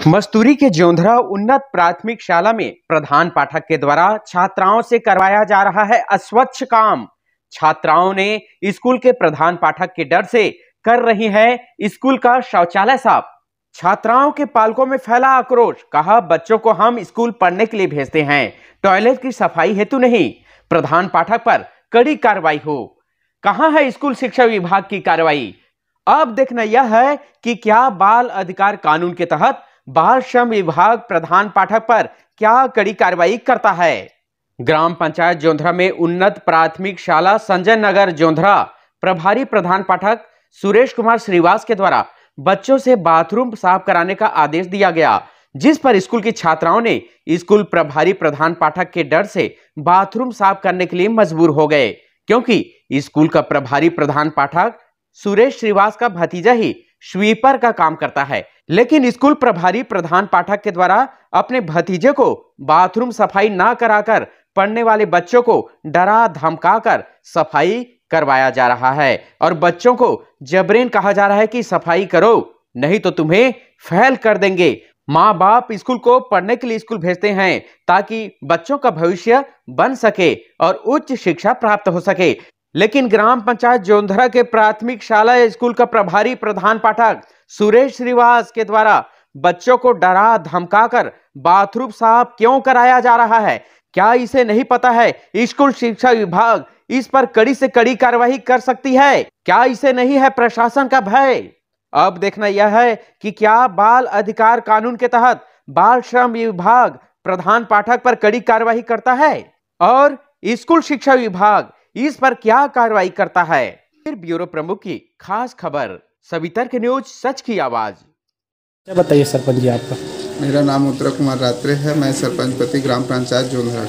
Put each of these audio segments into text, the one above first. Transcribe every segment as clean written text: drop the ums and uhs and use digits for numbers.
मस्तूरी के जोंधरा उन्नत प्राथमिक शाला में प्रधान पाठक के द्वारा छात्राओं से करवाया जा रहा है अस्वच्छ काम। छात्राओं ने स्कूल के प्रधान पाठक के डर से कर रही है स्कूल का शौचालय साफ। छात्राओं के पालकों में फैला आक्रोश, कहा बच्चों को हम स्कूल पढ़ने के लिए भेजते हैं, टॉयलेट की सफाई हेतु नहीं। प्रधान पाठक पर कड़ी कार्रवाई हो। कहां है स्कूल शिक्षा विभाग की कार्रवाई? अब देखना यह है कि क्या बाल अधिकार कानून के तहत बाल श्रम विभाग प्रधान पाठक पर क्या कड़ी कार्रवाई करता है। ग्राम पंचायत जोंधरा में उन्नत प्राथमिक शाला संजय नगर जोंधरा प्रभारी प्रधान पाठक सुरेश कुमार श्रीवास के द्वारा बच्चों से बाथरूम साफ कराने का आदेश दिया गया, जिस पर स्कूल की छात्राओं ने स्कूल प्रभारी प्रधान पाठक के डर से बाथरूम साफ करने के लिए मजबूर हो गए, क्योंकि स्कूल का प्रभारी प्रधान पाठक सुरेश श्रीवास का भतीजा ही स्वीपर का काम करता है। लेकिन स्कूल प्रभारी प्रधान पाठक के द्वारा अपने भतीजे को बाथरूम सफाई ना कराकर पढ़ने वाले बच्चों को डरा धमकाकर सफाई करवाया जा रहा है और बच्चों को जबरन कहा जा रहा है कि सफाई करो नहीं तो तुम्हें फेल कर देंगे। माँ बाप स्कूल को पढ़ने के लिए स्कूल भेजते हैं ताकि बच्चों का भविष्य बन सके और उच्च शिक्षा प्राप्त हो सके, लेकिन ग्राम पंचायत जोंधरा के प्राथमिक शाला स्कूल का प्रभारी प्रधान पाठक सुरेश श्रीवास के द्वारा बच्चों को डरा धमकाकर बाथरूम साफ क्यों कराया जा रहा है? क्या इसे नहीं पता है स्कूल शिक्षा विभाग इस पर कड़ी से कड़ी कार्रवाई कर सकती है? क्या इसे नहीं है प्रशासन का भय? अब देखना यह है कि क्या बाल अधिकार कानून के तहत बाल श्रम विभाग प्रधान पाठक पर कड़ी कार्रवाई करता है और स्कूल शिक्षा विभाग इस पर क्या कार्रवाई करता है। फिर ब्यूरो प्रमुख की खास खबर, सवितर के न्यूज, सच की आवाज। क्या बताइए सरपंच जी आपका? मेरा नाम उत्तरा कुमार रात्रे है, मैं सरपंच पति ग्राम पंचायत जोंधरा।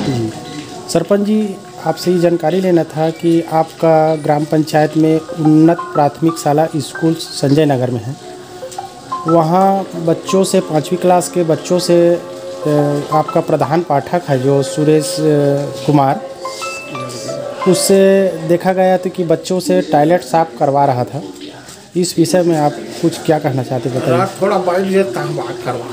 सरपंच जी, आपसे ये जानकारी लेना था कि आपका ग्राम पंचायत में उन्नत प्राथमिक शाला स्कूल संजय नगर में है, वहाँ बच्चों से 5वीं क्लास के बच्चों से आपका प्रधान पाठक है जो सुरेश कुमार, उससे देखा गया था कि बच्चों से टॉयलेट साफ करवा रहा था। इस विषय में आप कुछ क्या कहना चाहते बताइए। थोड़ा बात करवा।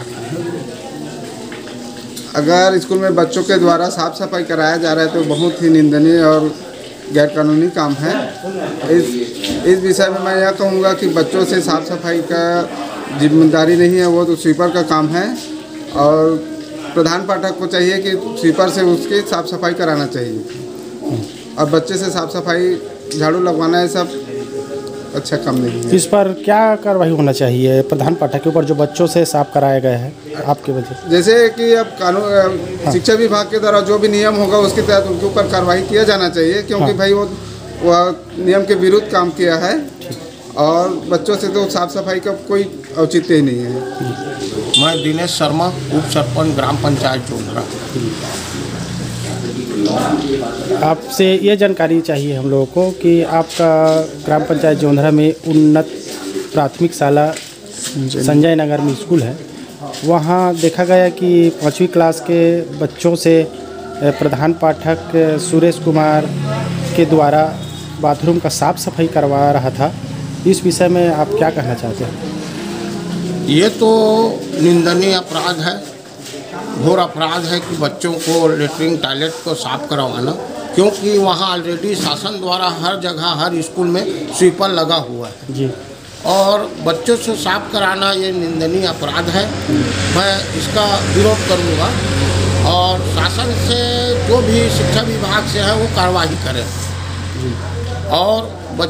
अगर स्कूल में बच्चों के द्वारा साफ सफाई कराया जा रहा है तो बहुत ही निंदनीय और गैरकानूनी काम है। इस विषय में मैं यह कहूँगा कि बच्चों से साफ सफाई का जिम्मेदारी नहीं है, वो तो स्वीपर का काम है और प्रधान पाठक को चाहिए कि स्वीपर से उसकी साफ सफाई कराना चाहिए और बच्चे से साफ सफाई झाड़ू लगवाना है सब अच्छा काम नहीं है। इस पर क्या कार्रवाई होना चाहिए प्रधान पाठक के ऊपर जो बच्चों से साफ कराया गया है आपके वजह? जैसे कि अब कानून शिक्षा विभाग के द्वारा जो भी नियम होगा उसके तहत उनके ऊपर कार्रवाई किया जाना चाहिए, क्योंकि भाई वो नियम के विरुद्ध काम किया है और बच्चों से तो साफ सफाई का कोई औचित्य ही नहीं है। मैं दिनेश शर्मा, उप सरपंच ग्राम पंचायत जोंधरा। आपसे ये जानकारी चाहिए हम लोगों को कि आपका ग्राम पंचायत जोंधरा में उन्नत प्राथमिक शाला संजय नगर में स्कूल है, वहाँ देखा गया कि 5वीं क्लास के बच्चों से प्रधान पाठक सुरेश कुमार के द्वारा बाथरूम का साफ सफाई करवा रहा था। इस विषय में आप क्या कहना चाहते हैं? ये तो निंदनीय अपराध है, घोर अपराध है कि बच्चों को लेटरिन टॉयलेट को साफ करवाना, क्योंकि वहाँ ऑलरेडी शासन द्वारा हर जगह हर स्कूल में स्वीपर लगा हुआ है जी, और बच्चों से साफ कराना ये निंदनीय अपराध है। मैं इसका विरोध करूँगा और शासन से जो भी शिक्षा विभाग से है वो कार्रवाई करें और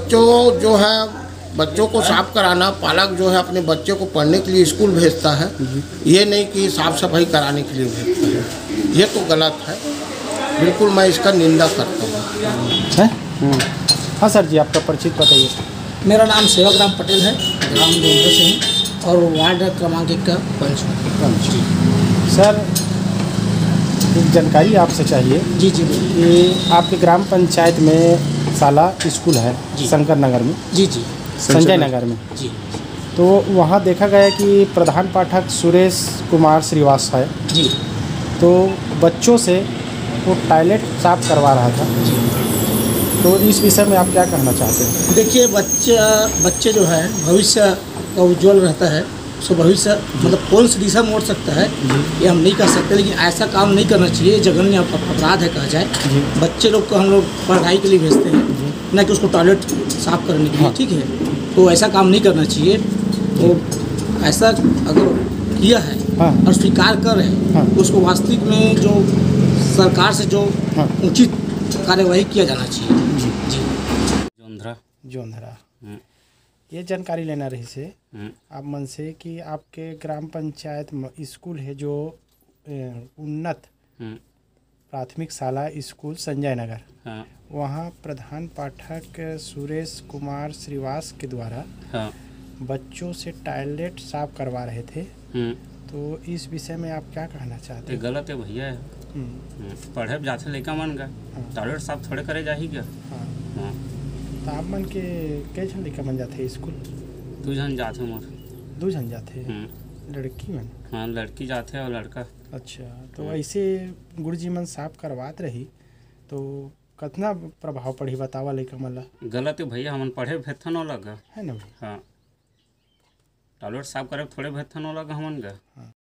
बच्चों को साफ कराना, पालक जो है अपने बच्चे को पढ़ने के लिए स्कूल भेजता है, ये नहीं कि साफ सफाई कराने के लिए भेजता है। ये तो गलत है, बिल्कुल मैं इसका निंदा करता हूँ। हाँ सर जी, आपका परिचित बताइए। मेरा नाम सेवाग्राम पटेल है, ग्राम जोंधरा से हूँ और वार्ड क्रमांक 1 का पंच हूँ। सर, एक जानकारी आपसे चाहिए। जी जी। कि आपके ग्राम पंचायत में शाला स्कूल है शंकर नगर में? जी जी, संजय नगर में जी। तो वहाँ देखा गया कि प्रधान पाठक सुरेश कुमार श्रीवास है जी, तो बच्चों से वो टॉयलेट साफ करवा रहा था जी। तो इस विषय में आप क्या कहना चाहते हैं? देखिए, बच्चे जो है भविष्य का उज्ज्वल रहता है, उसको भविष्य मतलब कौन सी दिशा मोड़ सकता है ये हम नहीं कर सकते, लेकिन ऐसा काम नहीं करना चाहिए, जघन्य अपराध है कहा जाए। बच्चे लोग को हम लोग पढ़ाई के लिए भेजते हैं, न कि उसको टॉयलेट साफ करने के लिए, ठीक है, तो ऐसा काम नहीं करना चाहिए। तो ऐसा अगर किया है और स्वीकार कर रहे हैं तो उसको वास्तविक में जो सरकार से जो उचित कार्यवाही किया जाना चाहिए। जी जोंधरा ये जानकारी लेना रही से आप मन से कि आपके ग्राम पंचायत स्कूल है जो उन्नत प्राथमिक शाला स्कूल संजय नगर, वहाँ प्रधान पाठक सुरेश कुमार श्रीवास के द्वारा बच्चों से टॉयलेट साफ करवा रहे थे, तो इस विषय में आप क्या कहना चाहते हैं? गलत है भैया, पढ़े जाते लड़का मन का टॉयलेट साफ थोड़े करे जाही क्या। तो आप मन के कई जन लड़का मन जाते स्कूल? 2 जन जाते मोर। 2 जन जाते लड़की मन? हाँ, लड़की जाते और लड़का। अच्छा, तो ऐसे गुरुजी मन साफ करवात रही तो कितना प्रभाव पड़ी बतावा लड़का मन ला? गलत है भैया, हमन पढ़े भेथन लगा है ना भाई। हाँ, टॉयलेट साफ करे थोड़े भेथन लगा हमन का।